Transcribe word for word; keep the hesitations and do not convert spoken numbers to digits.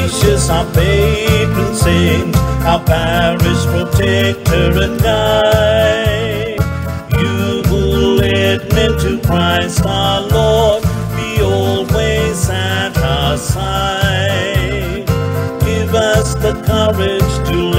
Ignatius, our patron saint, our parish protector and guide. You who led men to Christ our Lord, be always at our side. Give us the courage to